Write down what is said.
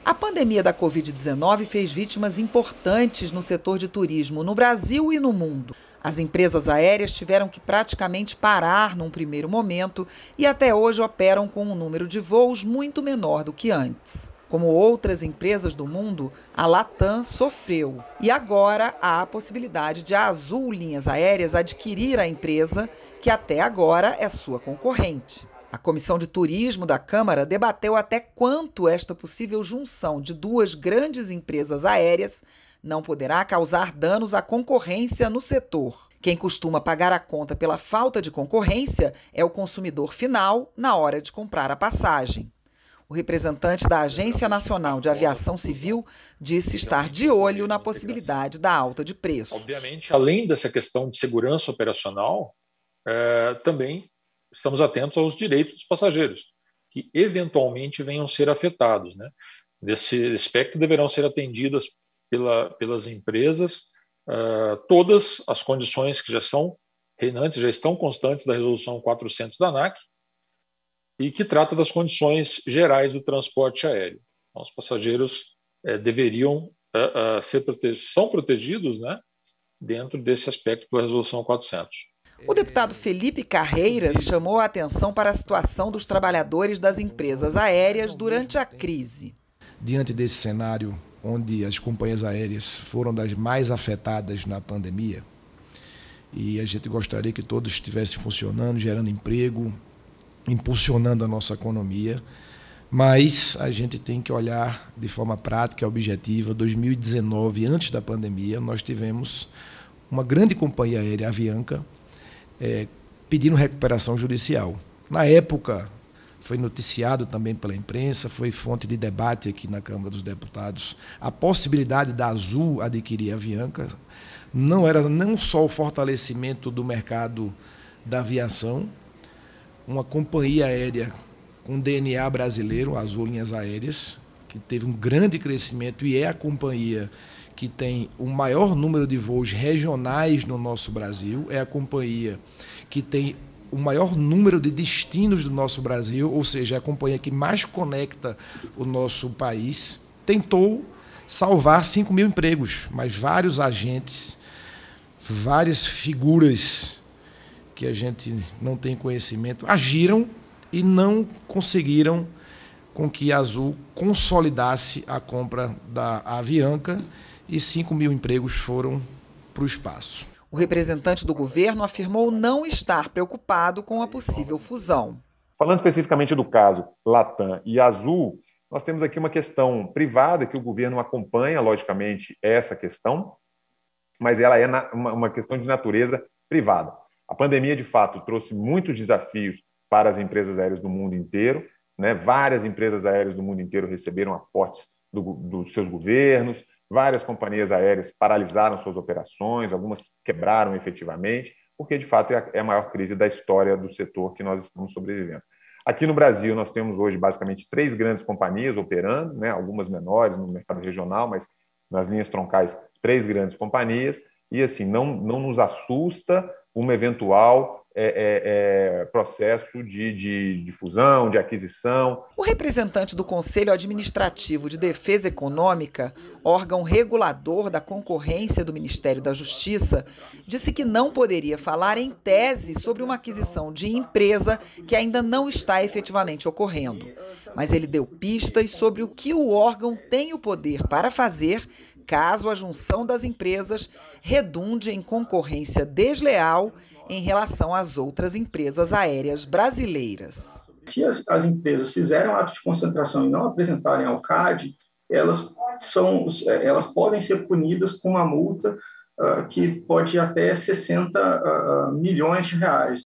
A pandemia da Covid-19 fez vítimas importantes no setor de turismo no Brasil e no mundo. As empresas aéreas tiveram que praticamente parar num primeiro momento e até hoje operam com um número de voos muito menor do que antes. Como outras empresas do mundo, a Latam sofreu. E agora há a possibilidade de a Azul Linhas Aéreas adquirir a empresa, que até agora é sua concorrente. A Comissão de Turismo da Câmara debateu até quanto esta possível junção de duas grandes empresas aéreas não poderá causar danos à concorrência no setor. Quem costuma pagar a conta pela falta de concorrência é o consumidor final na hora de comprar a passagem. O representante da Agência Nacional de Aviação Civil disse estar de olho na possibilidade da alta de preços. Obviamente, além dessa questão de segurança operacional, também estamos atentos aos direitos dos passageiros, que eventualmente venham a ser afetados, né? Nesse aspecto, deverão ser atendidas pelas empresas todas as condições que já são reinantes, já estão constantes da Resolução 400 da ANAC, e que trata das condições gerais do transporte aéreo. Então, os passageiros deveriam são protegidos, né, dentro desse aspecto pela Resolução 400. O deputado Felipe Carreiras chamou a atenção para a situação dos trabalhadores das empresas aéreas durante a crise. Diante desse cenário, onde as companhias aéreas foram das mais afetadas na pandemia, e a gente gostaria que todos estivessem funcionando, gerando emprego, impulsionando a nossa economia, mas a gente tem que olhar de forma prática e objetiva. 2019, antes da pandemia, nós tivemos uma grande companhia aérea, a Avianca, pedindo recuperação judicial. Na época, foi noticiado também pela imprensa, foi fonte de debate aqui na Câmara dos Deputados, a possibilidade da Azul adquirir a Avianca. Não era não só o fortalecimento do mercado da aviação, uma companhia aérea com DNA brasileiro, a Azul Linhas Aéreas, que teve um grande crescimento e é a companhia que tem o maior número de voos regionais no nosso Brasil, é a companhia que tem o maior número de destinos do nosso Brasil, ou seja, é a companhia que mais conecta o nosso país. Tentou salvar 5 mil empregos, mas vários agentes, várias figuras que a gente não tem conhecimento, agiram e não conseguiram com que a Azul consolidasse a compra da Avianca e 5 mil empregos foram para o espaço. O representante do governo afirmou não estar preocupado com a possível fusão. Falando especificamente do caso Latam e Azul, nós temos aqui uma questão privada que o governo acompanha, logicamente, essa questão, mas ela é uma questão de natureza privada. A pandemia, de fato, trouxe muitos desafios para as empresas aéreas do mundo inteiro, né? Várias empresas aéreas do mundo inteiro receberam aportes dos seus governos, várias companhias aéreas paralisaram suas operações, algumas quebraram efetivamente, porque, de fato, é a maior crise da história do setor que nós estamos sobrevivendo. Aqui no Brasil, nós temos hoje, basicamente, 3 grandes companhias operando, né? Algumas menores no mercado regional, mas nas linhas troncais, 3 grandes companhias, e, assim, não nos assusta uma eventual processo de fusão, de aquisição. O representante do Conselho Administrativo de Defesa Econômica, órgão regulador da concorrência do Ministério da Justiça, disse que não poderia falar em tese sobre uma aquisição de empresa que ainda não está efetivamente ocorrendo. Mas ele deu pistas sobre o que o órgão tem o poder para fazer caso a junção das empresas redunde em concorrência desleal em relação às outras empresas aéreas brasileiras. Se as empresas fizerem um ato de concentração e não apresentarem ao CAD, elas podem ser punidas com uma multa que pode ir até 60 milhões de reais.